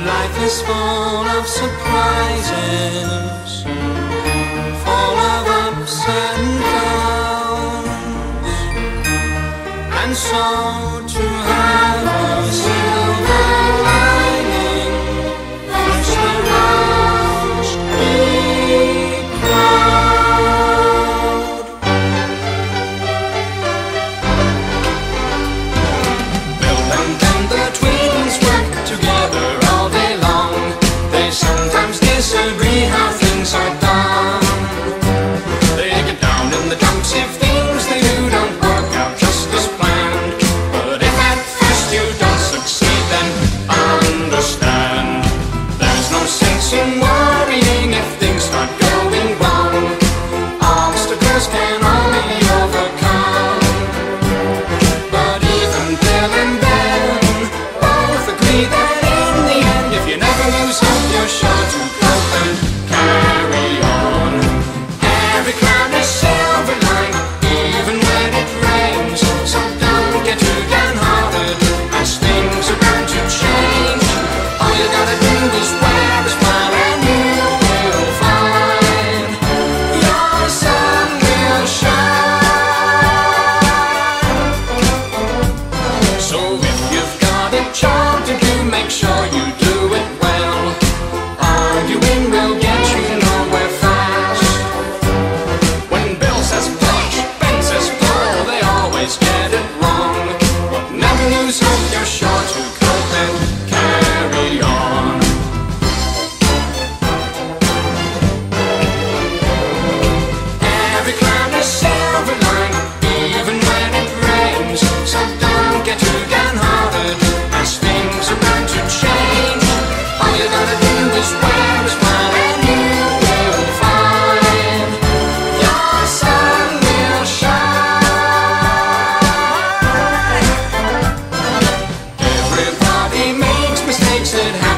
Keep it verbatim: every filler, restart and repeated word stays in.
Life is full of surprises, full of ups and downs, and so to have a silver lining makes the rose be proud. Bill and Ben, the twins, work together all day long. They sometimes disagree how things are done. They get down in the dumps if things they do don't work out just as planned. But if at first you don't succeed, then understand there's no sense in worrying if things start going wrong. Obstacles can all be overcome. But even Bill and Ben both agree that in the end, if you never lose hope, you're sure to cope and carry on. Every cloud is silver line, even when it rains. So don't get too downhearted as things are bound to change. All you gotta do is wear a smile and you will find your sun will shine. So if you've got a job to do, make sure you do it well. Arguing will get you nowhere fast. When Bill says push, Ben says pull, they always get it wrong. But never lose hope, you're sure to cope and carry on. Every cloud is silver line, even when it rains. So don't get too downhearted as things are bound to change. All you gotta do is wear a smile and you will find your sun will shine. Everybody makes mistakes, it happens.